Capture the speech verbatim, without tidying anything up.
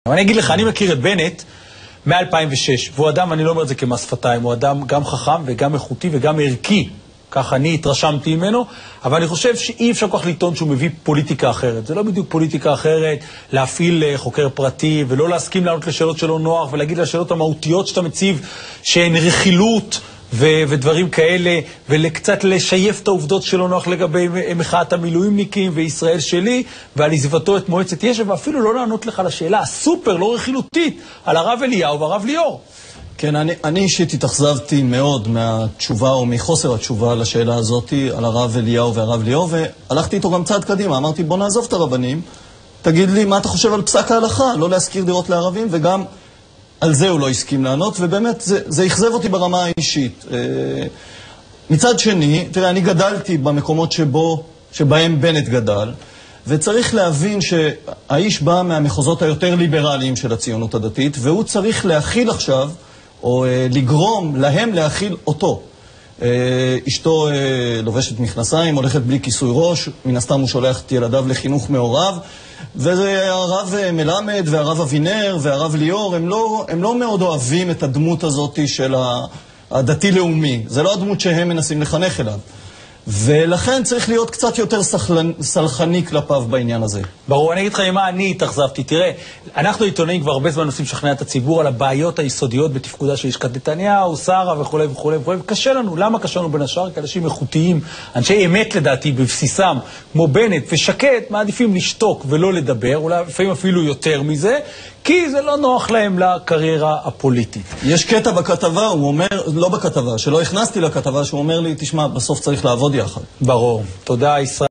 אני אגיד לך, אני מכיר את בנט מ-אלפיים ושש, והוא אדם, אני לא אומר את זה כמס שפתיים, הוא אדם גם חכם וגם איכותי וגם ערכי. ככה אני התרשמתי ממנו, אבל אני חושב שאי אפשר כל כך לטעון שהוא מביא פוליטיקה אחרת. זה לא בדיוק פוליטיקה אחרת, להפעיל חוקר פרטי ולא להסכים לענות לשאלות שלא נוח ולהגיד לשאלות המהותיות שאתה מציב שהן רכילות ו- ודברים כאלה, ולקצת לשייף את העובדות שלא נוח לגבי מחאת המילואימניקים וישראל שלי, ועל עזיבתו את מועצת יש"ע, ואפילו לא לענות לך לשאלה הסופר לא רכילותית על הרב אליהו והרב ליאור. כן, אני, אני אישית התאכזבתי מאוד מהתשובה או מחוסר התשובה לשאלה הזאת על הרב אליהו והרב ליאור, והלכתי איתו גם צעד קדימה. אמרתי, בוא נעזוב את הרבנים, תגיד לי מה אתה חושב על פסק ההלכה, לא להזכיר דירות לערבים, וגם על זה הוא לא הסכים לענות, ובאמת זה, זה יחזב אותי ברמה האישית. מצד שני, תראה, אני גדלתי במקומות שבו, שבהם בנט גדל, וצריך להבין שהאיש בא מהמחוזות היותר ליברליים של הציונות הדתית, והוא צריך להכיל עכשיו, או לגרום להם להכיל אותו. אשתו לובשת מכנסיים, הולכת בלי כיסוי ראש, מן הסתם הוא שולח את ילדיו לחינוך מעורב, והרב מלמד והרב אבינר והרב ליאור, הם לא, הם לא מאוד אוהבים את הדמות הזאת של הדתי-לאומי. זה לא הדמות שהם מנסים לחנך אליו. ולכן צריך להיות קצת יותר סלחני כלפיו בעניין הזה. ברור, אני אגיד לך מה אני התאכזבתי. תראה, אנחנו עיתונאים כבר הרבה זמן נוסעים לשכנע את הציבור על הבעיות היסודיות בתפקודה של לשכת נתניהו, שרה וכו' וכו' וכו'. קשה לנו. למה קשה לנו בין השאר? כי אנשים איכותיים, אנשי אמת לדעתי בבסיסם, כמו בנט ושקט, מעדיפים לשתוק ולא לדבר, אולי לפעמים אפילו יותר מזה, כי זה לא נוח להם לקריירה הפוליטית. יש קטע בכתבה, הוא אומר, לא בכתבה, שלא הכנסתי לכתבה, שהוא אומר לי, תשמע, בסוף צריך לעבוד יחד. ברור. תודה, ישראל.